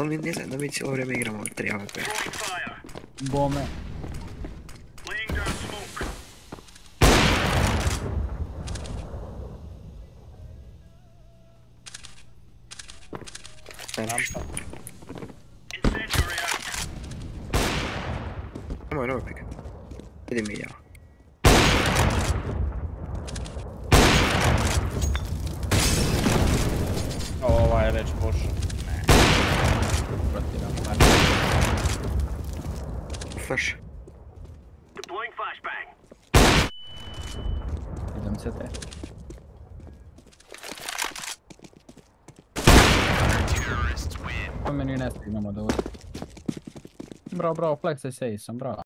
ali ne znam da mi cijelo vrijeme igramo 3 AWP. Bome. Rampa. Nemoj pika. Vidim i ja. Ovaj je već pošao. Flash. Idem CT. To meni ne stignemo dobro. Bravo, flex se sam, bravo.